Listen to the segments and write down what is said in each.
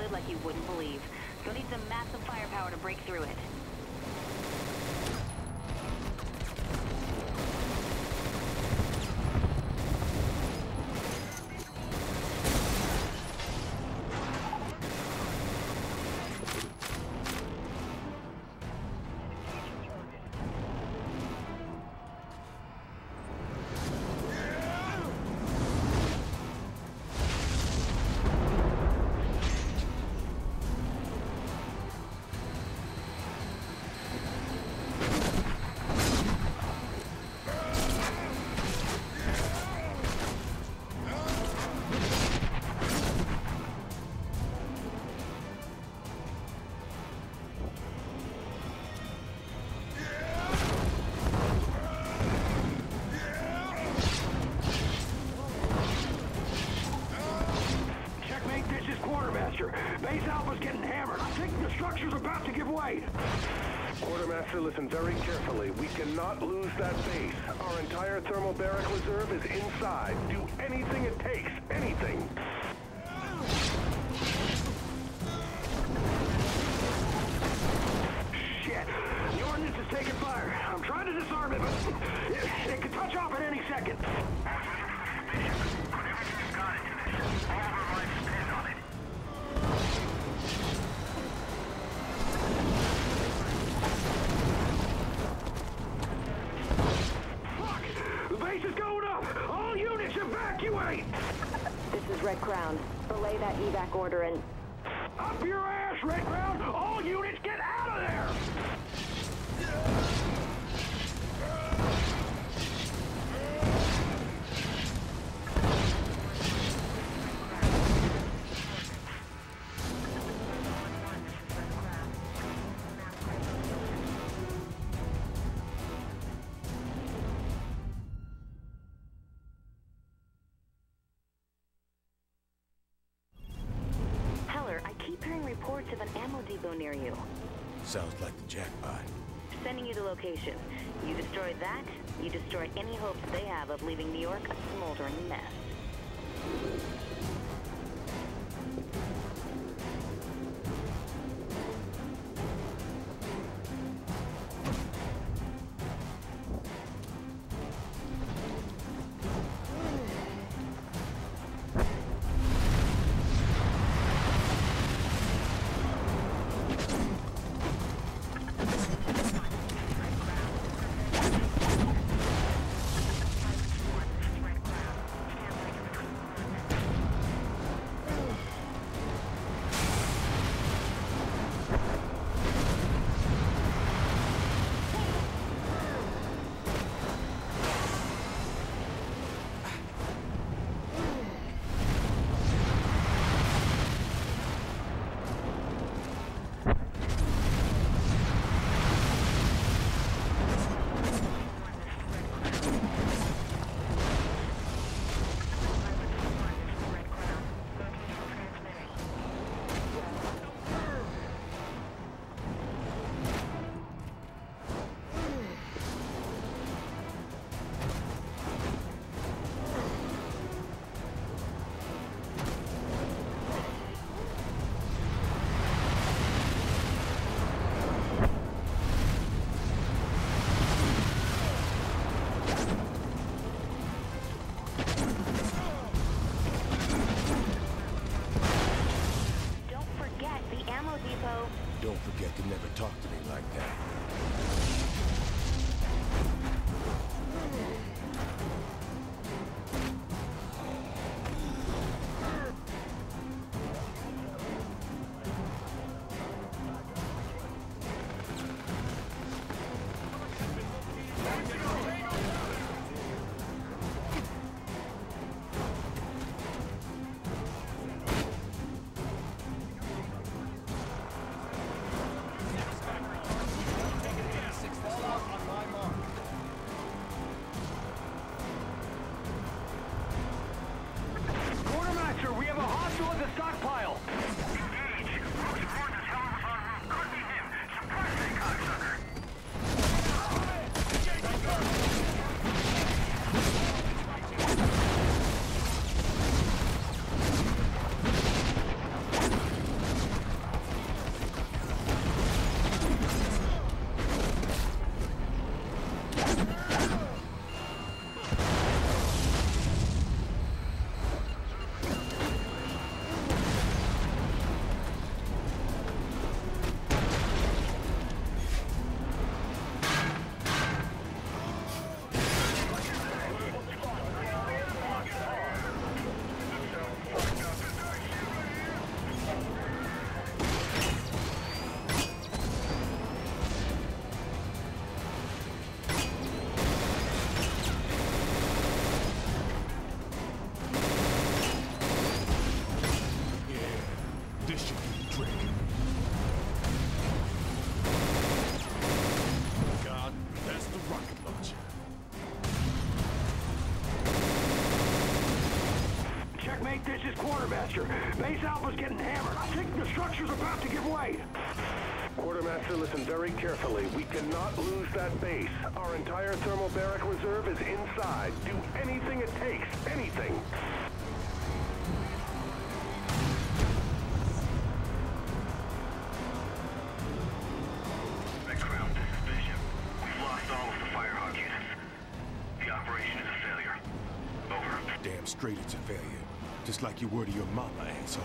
crowded like you wouldn't believe. You'll need some massive firepower to break through it. Base Alpha's getting hammered. I think the structure's about to give way. Quartermaster, listen very carefully. We cannot lose that base. Our entire thermal barrack reserve is inside. Do anything it takes. Anything. Shit. The ordnance is taking fire. I'm trying to disarm it, but it could touch off at any second. Evacuate! This is Red Crown. Relay that evac order and... Up your ass, Red Crown! All units get out of there! Reports of an ammo depot near you. Sounds like the jackpot. Sending you the location. You destroy that, you destroy any hopes they have of leaving New York a smoldering mess. Don't forget to never talk to me like that. Checkmate, this is Quartermaster. Base Alpha's getting hammered. I think the structure's about to give way. Quartermaster, listen very carefully. We cannot lose that base. Our entire thermal barrack reserve is inside. Do anything it takes. Anything. Red Crown, this is Bishop. We've lost all of the Firehawk units. The operation is a failure. Over. Damn straight it's a failure. Just like you were to your mama, asshole.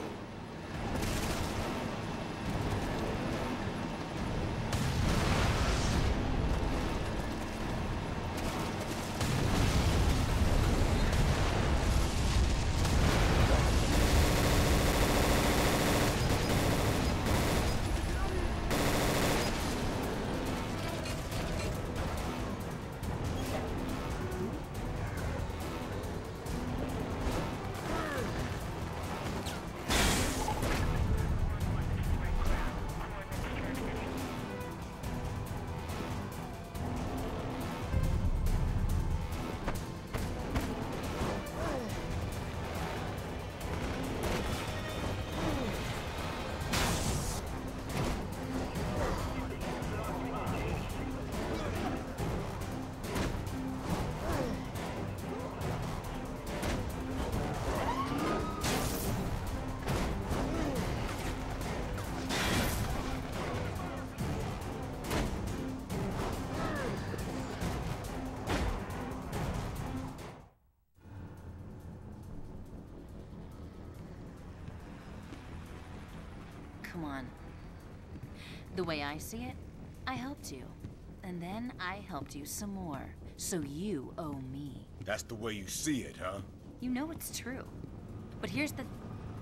Come on. The way I see it, I helped you. And then I helped you some more. So you owe me. That's the way you see it, huh? You know it's true. But here's the...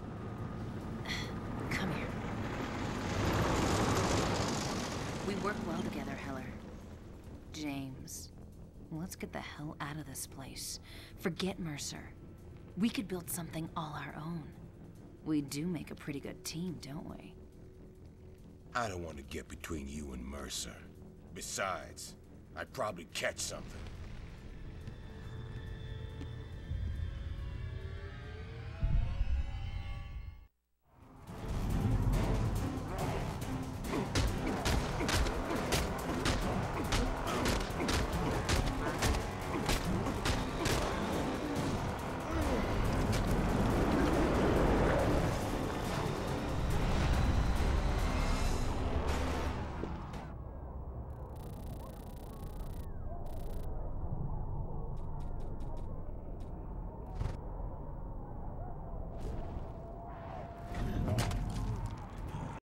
Come here. We work well together, Heller. James, let's get the hell out of this place. Forget Mercer. We could build something all our own. We do make a pretty good team, don't we? I don't want to get between you and Mercer. Besides, I'd probably catch something.